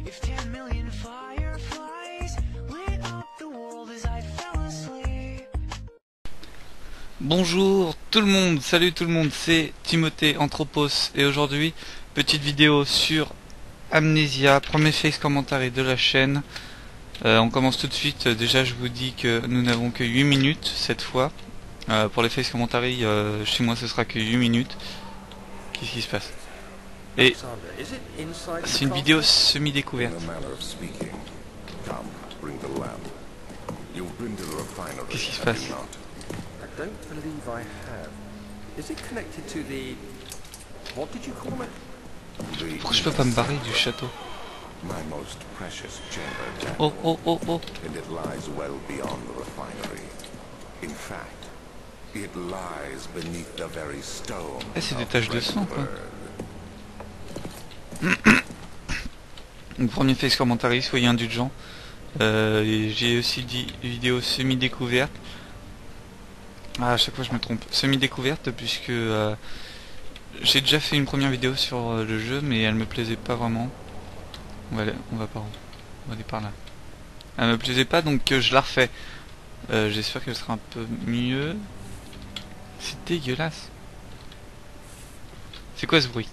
If 10 million fireflies lit up the world as I fell asleep. Bonjour tout le monde, salut tout le monde, c'est Timothée Anthropos et aujourd'hui, petite vidéo sur Amnesia, premier face commentary de la chaîne. On commence tout de suite. Déjà je vous dis que nous n'avons que 8 minutes cette fois. Pour les face commentary, chez moi ce sera que 8 minutes. Qu'est-ce qui se passe? Et c'est une vidéo semi-découverte. Qu'est-ce qui se passe? Don't believe I have. Is it connected to the... What did you call it? Pourquoi je peux pas me barrer du château? My most precious chamber, Jack. Oh oh oh oh. And it lies well beyond the refinery. In fact, it lies beneath the very stone. Eh, c'est des taches de sang quoi. Donc premier face commentary, soyez indulgents. J'ai aussi dit vidéo semi-découverte. Ah, à chaque fois je me trompe. Semi-découverte puisque j'ai déjà fait une première vidéo sur le jeu mais elle me plaisait pas vraiment. On va par où? On va aller par là. Elle me plaisait pas donc je la refais. J'espère qu'elle sera un peu mieux. C'est dégueulasse. C'est quoi ce bruit?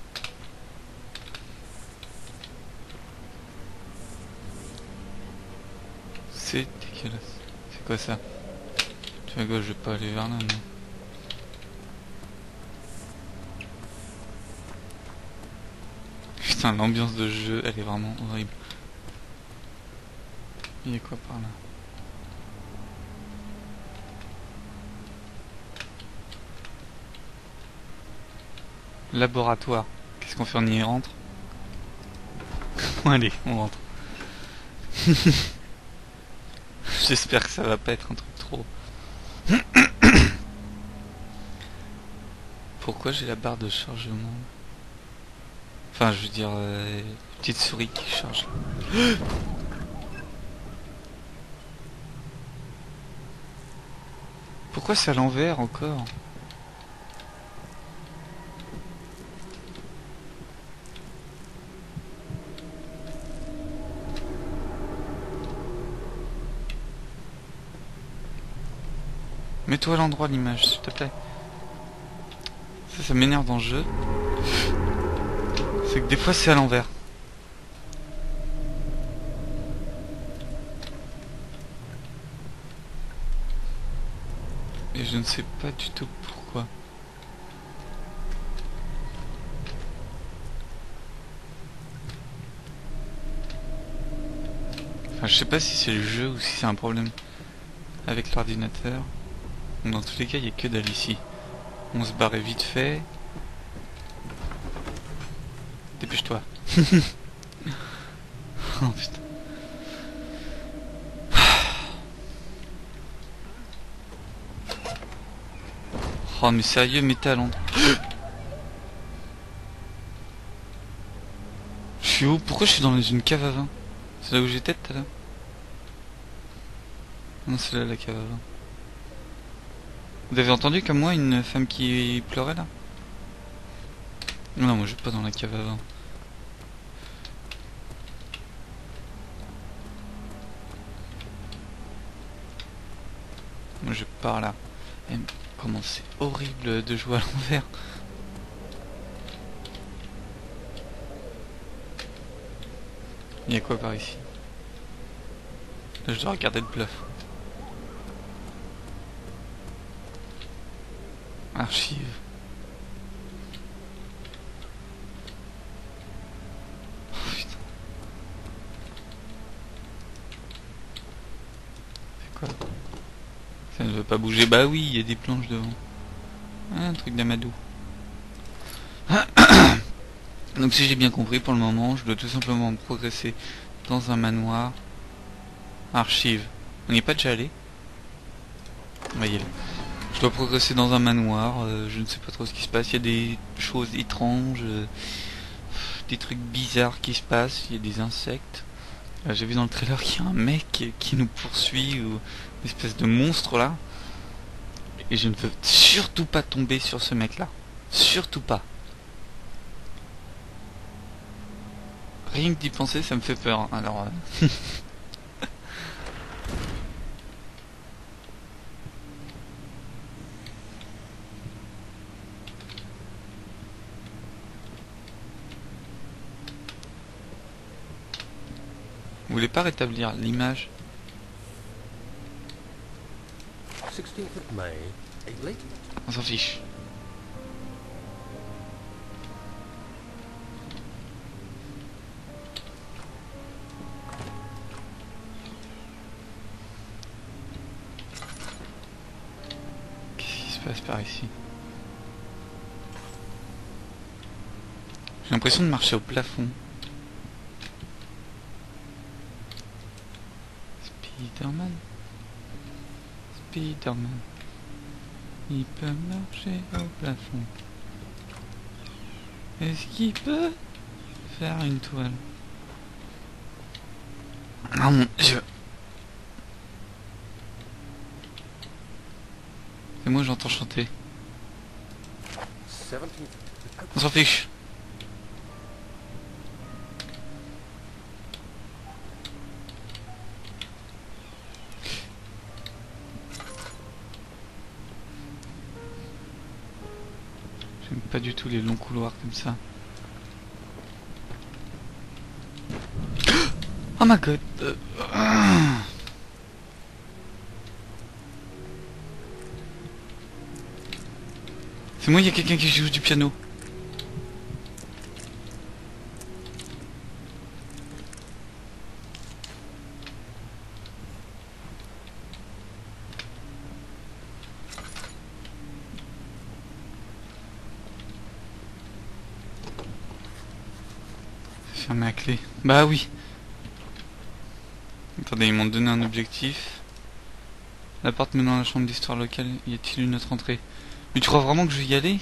C'est dégueulasse. C'est quoi ça? Tu vois quoi, je vais pas aller vers là, non. Putain, l'ambiance de jeu, elle est vraiment horrible. Il y a quoi par là? Laboratoire. Qu'est-ce qu'on fait? On y rentre? Allez, on rentre. J'espère que ça va pas être un truc trop... Pourquoi j'ai la barre de chargement? Enfin, je veux dire, petite souris qui charge. Pourquoi c'est à l'envers encore? Mets-toi à l'endroit l'image, s'il te plaît. Ça m'énerve dans le jeu. C'est que des fois c'est à l'envers. Et je ne sais pas du tout pourquoi. Enfin, je sais pas si c'est le jeu ou si c'est un problème avec l'ordinateur. Dans tous les cas, il n'y a que dalle ici. On se barrait vite fait. Dépêche-toi. Oh putain. Oh mais sérieux, mettez à l'endroit. Je suis où? Pourquoi je suis dans une cave à vin? C'est là où j'étais tout à l'heure? Non, c'est là la cave à vin. Vous avez entendu comme moi une femme qui pleurait là? Non, moi je vais pas dans la cave à vin. Moi je pars là. Et comment c'est horrible de jouer à l'envers. Il y a quoi par ici? Là je dois regarder le plafond. Archive. Oh putain. C'est quoi? Ça ne veut pas bouger. Bah oui, il y a des planches devant. Ah, un truc d'amadou. Donc si j'ai bien compris, pour le moment, je dois tout simplement progresser dans un manoir. Archive. On n'y est pas déjà allé? Voyez. Je dois progresser dans un manoir, je ne sais pas trop ce qui se passe, il y a des choses étranges, des trucs bizarres qui se passent, il y a des insectes. J'ai vu dans le trailer qu'il y a un mec qui nous poursuit, ou une espèce de monstre là. Et je ne veux surtout pas tomber sur ce mec là. Surtout pas. Rien que d'y penser, ça me fait peur. Alors... Vous voulez pas rétablir l'image? 16th of May, Adeley? On s'en fiche. Qu'est-ce qui se passe par ici? J'ai l'impression de marcher au plafond. Spider-Man. Spider-Man. Il peut marcher au plafond. Est-ce qu'il peut faire une toile? Oh mon Dieu. Et moi j'entends chanter. 17th... On s'en fiche. J'aime pas du tout les longs couloirs comme ça. Oh my god. C'est moi, il y a quelqu'un qui joue du piano. Fermé à clé. Bah oui. Attendez, ils m'ont donné un objectif. La porte menant à la chambre d'histoire locale. Y a-t-il une autre entrée? Mais tu crois vraiment que je vais y aller?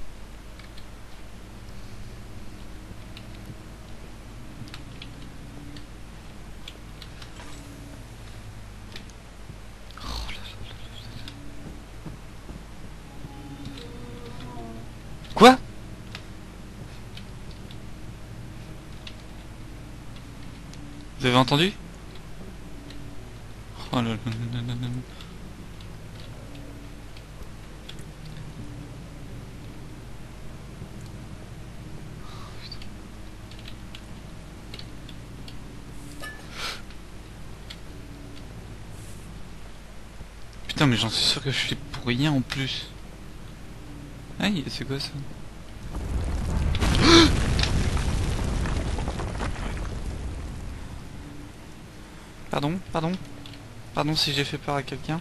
Oh là là là là. Quoi? Vous avez entendu? Oh là là là là là là. Putain, mais j'en suis sûr que je suis pour rien en plus. Aïe, c'est quoi ça? Pardon, pardon. Pardon si j'ai fait peur à quelqu'un.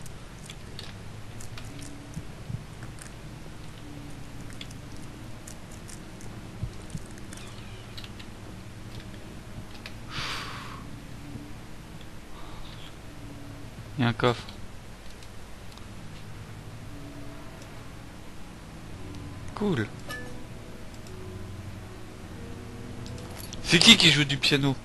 Il y a un coffre. Cool. C'est qui joue du piano?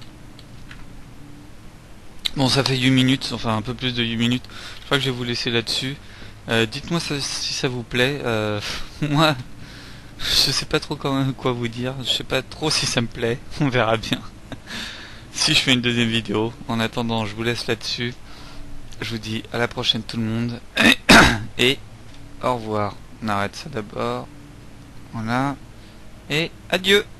Bon, ça fait 8 minutes, enfin un peu plus de 8 minutes. Je crois que je vais vous laisser là-dessus. Dites-moi si ça vous plaît. Moi, je sais pas trop quoi vous dire. Je sais pas trop si ça me plaît. On verra bien. Si je fais une deuxième vidéo. En attendant, je vous laisse là-dessus. Je vous dis à la prochaine tout le monde. Et au revoir. On arrête ça d'abord. Voilà. Et adieu.